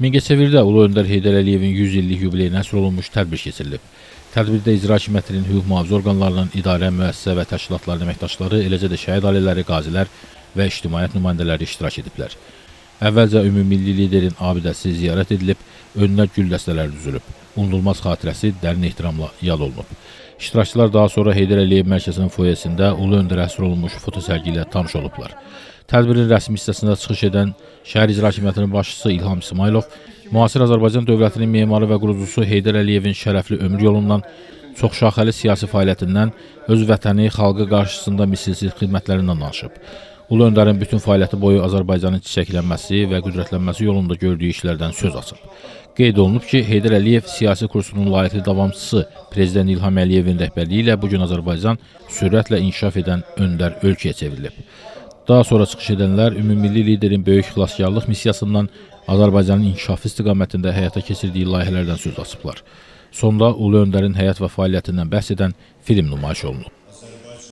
Mingəçevirdə Ulu Öndər Heydər Əliyevin 100 illik yubileyinə həsr olunmuş tədbir keçirilib. Tədbirdə icra hakimiyyətinin hüquq mühafizə orqanlarının, idarə, müəssisə və təşkilatların əməkdaşları, eləcə də şəhid ailələri, qazilər və ictimaiyyət nümayəndələri iştirak ediblər. Əvvəlcə ümummilli liderin abidəsi ziyarət edilib, önünə gül dəstələri düzülüb. Unudulmaz xatirəsi dərin ehtiramla yad olunub. İştirakçılar daha sonra Heydər Əliyev mərkəzinin foyesində Ulu Öndərə həsr olunmuş fotosərgi ilə tanış olublar. Tədbirin rəsmi hissəsində çıxış edən şəhər icra hakimiyyətinin başçısı İlham İsmailov, müasir Azərbaycan dövlətinin memarı və qurucusu Heydər Əliyevin şərəfli ömür yolundan, çoxşaxəli siyasi fəaliyyətindən, öz vətəni, xalqı qarşısında misilsiz xidmətlərindən danışıb. Ulu Öndərin bütün fəaliyyəti boyu Azərbaycanın çiçəklənməsi və qüdrətlənməsi yolunda gördüyü işlərdən söz açıb. Qeyd olunub ki, Heydər Əliyev siyasi kursunun layiqli davamçısı Prezident İlham Əliyevin rəhbərliyi ilə bugün Azərbaycan sürətlə inkişaf edən öndər ölkəyə çevrilib. Daha sonra çıxış edənlər ümummilli liderin böyük xilaskarlıq missiyasından Azərbaycanın inkişafı istiqamətində həyata keçirdiyi layihələrdən söz açıblar. Sonda Ulu Öndərin həyat və fəaliyyətindən bəhs edən film nümayiş olunub.